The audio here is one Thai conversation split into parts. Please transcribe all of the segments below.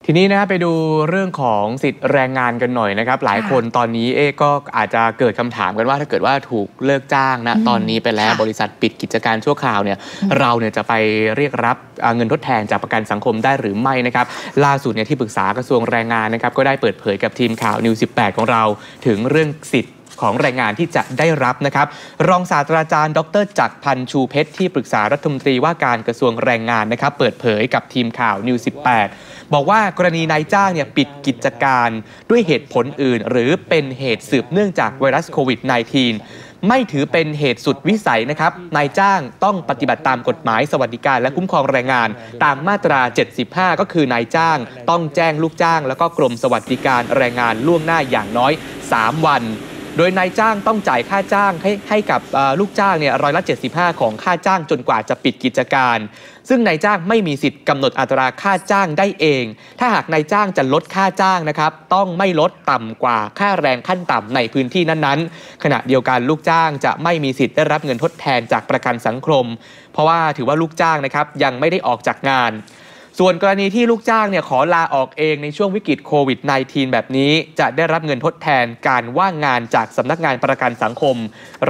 ทีนี้นะไปดูเรื่องของสิทธิแรงงานกันหน่อยนะครับหลายคนตอนนี้ก็อาจจะเกิดคำถามกันว่าถ้าเกิดว่าถูกเลิกจ้างนะตอนนี้ไปแล้วบริษัทปิดกิจการชั่วคราวเนี่ยเราเนี่ยจะไปเรียกรับเงินทดแทนจากประกันสังคมได้หรือไม่นะครับล่าสุดเนี่ยที่ปรึกษากระทรวงแรงงานนะครับก็ได้เปิดเผยกับทีมข่าวนิว18ของเราถึงเรื่องสิทธิของแรงงานที่จะได้รับนะครับรองศาสตราจารย์ดร.จักรพันธ์ชูเพชรที่ปรึกษารัฐมนตรีว่าการกระทรวงแรงงานนะครับเปิดเผยกับทีมข่าวนิว18บอกว่ากรณีนายจ้างเนี่ยปิดกิจการด้วยเหตุผลอื่นหรือเป็นเหตุสืบเนื่องจากไวรัสโควิด -19 ไม่ถือเป็นเหตุสุดวิสัยนะครับนายจ้างต้องปฏิบัติตามกฎหมายสวัสดิการและคุ้มครองแรงงานตามมาตรา75ก็คือนายจ้างต้องแจ้งลูกจ้างแล้วก็กรมสวัสดิการแรงงานล่วงหน้าอย่างน้อย3 วันโดยนายจ้างต้องจ่ายค่าจ้างให้กับลูกจ้างเนี่ย75%ของค่าจ้างจนกว่าจะปิดกิจการซึ่งนายจ้างไม่มีสิทธิ์กำหนดอัตราค่าจ้างได้เองถ้าหากนายจ้างจะลดค่าจ้างนะครับต้องไม่ลดต่ำกว่าค่าแรงขั้นต่ำในพื้นที่นั้นๆขณะเดียวกันลูกจ้างจะไม่มีสิทธิ์ได้รับเงินทดแทนจากประกันสังคมเพราะว่าถือว่าลูกจ้างนะครับยังไม่ได้ออกจากงานส่วนกรณีที่ลูกจ้างเนี่ยขอลาออกเองในช่วงวิกฤตโควิด -19 แบบนี้จะได้รับเงินทดแทนการว่างงานจากสำนักงานประกันสังคม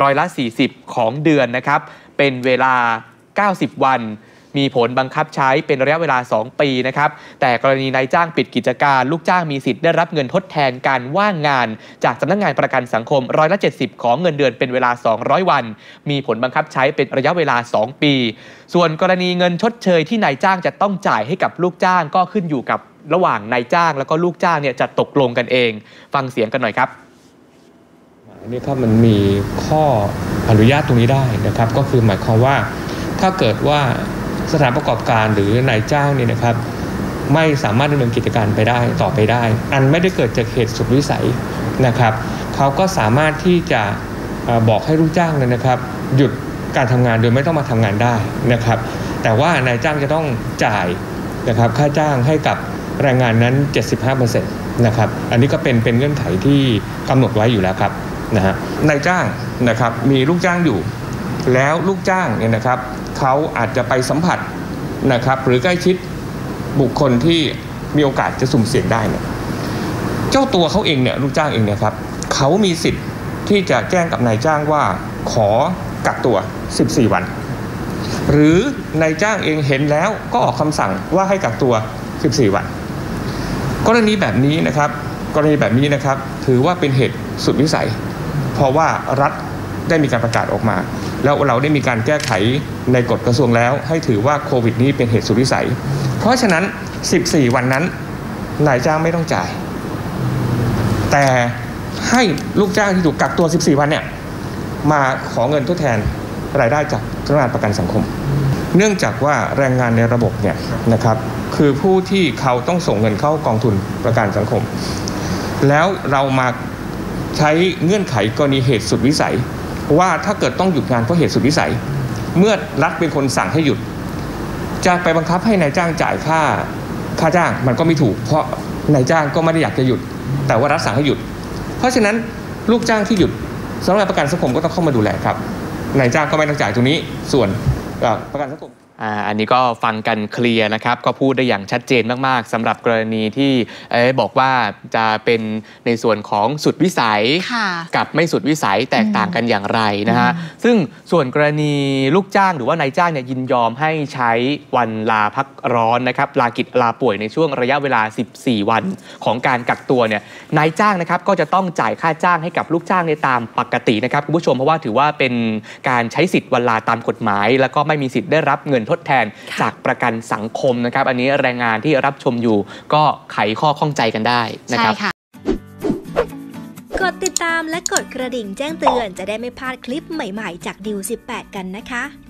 40%ของเดือนนะครับเป็นเวลา90 วันมีผลบังคับใช้เป็นระยะเวลา2 ปีนะครับแต่กรณีนายจ้างปิดกิจการลูกจ้างมีสิทธิ์ได้รับเงินทดแทนการว่างงานจากสำนักงานประกันสังคม70%ของเงินเดือนเป็นเวลา200 วันมีผลบังคับใช้เป็นระยะเวลา2 ปีส่วนกรณีเงินชดเชยที่นายจ้างจะต้องจ่ายให้กับลูกจ้างก็ขึ้นอยู่กับระหว่างนายจ้างแล้วก็ลูกจ้างเนี่ยจะตกลงกันเองฟังเสียงกันหน่อยครับอันนี้ครับมันมีข้ออนุญาตตรงนี้ได้นะครับก็คือหมายความว่าถ้าเกิดว่าสถานประกอบการหรือนายจ้างเนี่ยนะครับไม่สามารถดำเนินกิจการไปได้ต่อไปได้อันไม่ได้เกิดจากเหตุสุดวิสัยนะครับเขาก็สามารถที่จะบอกให้ลูกจ้างเนี่ยนะครับหยุดการทำงานโดยไม่ต้องมาทำงานได้นะครับแต่ว่านายจ้างจะต้องจ่ายนะครับค่าจ้างให้กับแรงงานนั้น 75% นะครับอันนี้ก็เป็นเงื่อนไขที่กำหนดไว้อยู่แล้วครับนะฮะนายจ้างนะครับมีลูกจ้างอยู่แล้วลูกจ้างเนี่ยนะครับเขาอาจจะไปสัมผัสนะครับหรือใกล้ชิดบุคคลที่มีโอกาสจะสุ่มเสี่ยงได้เนี่ยเจ้าตัวเขาเองเนี่ยลูกจ้างเองเนี่ยครับเขามีสิทธิ์ที่จะแจ้งกับนายจ้างว่าขอกักตัว14 วันหรือนายจ้างเองเห็นแล้วก็ออกคำสั่งว่าให้กักตัว14 วันกรณีแบบนี้นะครับถือว่าเป็นเหตุสุดวิสัยเพราะว่ารัฐได้มีการประกาศออกมาแล้วเราได้มีการแก้ไขในกฎกระทรวงแล้วให้ถือว่าโควิดนี้เป็นเหตุสุดวิสัยเพราะฉะนั้น14 วันนั้นนายจ้างไม่ต้องจ่ายแต่ให้ลูกจ้างที่ถูกกักตัว14 วันเนี่ยมาขอเงินทดแทนรายได้จากสำนักงานประกันสังคมเนื่องจากว่าแรงงานในระบบเนี่ยนะครับคือผู้ที่เขาต้องส่งเงินเข้ากองทุนประกันสังคมแล้วเรามาใช้เงื่อนไขกรณีเหตุสุดวิสัยว่าถ้าเกิดต้องหยุดงานเพราะเหตุสุดวิสัยเมื่อรัฐเป็นคนสั่งให้หยุดจะไปบังคับให้นายจ้างจ่ายค่าจ้างมันก็ไม่ถูกเพราะนายจ้างก็ไม่ได้อยากจะหยุดแต่ว่ารัฐสั่งให้หยุดเพราะฉะนั้นลูกจ้างที่หยุดสำนักงานประกันสังคมก็ต้องเข้ามาดูแลครับนายจ้างก็ไม่ต้องจ่ายตรงนี้ส่วนประกันสังคมอันนี้ก็ฟังกันเคลียร์นะครับก็พูดได้อย่างชัดเจนมากๆสำหรับกรณีที่บอกว่าจะเป็นในส่วนของสุดวิสัยกับไม่สุดวิสัยแตกต่างกันอย่างไรนะฮะซึ่งส่วนกรณีลูกจ้างหรือว่านายจ้างเนี่ยยินยอมให้ใช้วันลาพักร้อนนะครับลากิจลาป่วยในช่วงระยะเวลา14 วันของการกักตัวเนี่ยนายจ้างนะครับก็จะต้องจ่ายค่าจ้างให้กับลูกจ้างในตามปกตินะครับคุณผู้ชมเพราะว่าถือว่าเป็นการใช้สิทธิ์วันลาตามกฎหมายแล้วก็ไม่มีสิทธิ์ได้รับเงินทดแทนจากประกันสังคมนะครับอันนี้แรงงานที่รับชมอยู่ก็ไขข้อข้องใจกันได้นะครับกดติดตามและกดกระดิ่งแจ้งเตือนจะได้ไม่พลาดคลิปใหม่ๆจากดิว18กันนะคะ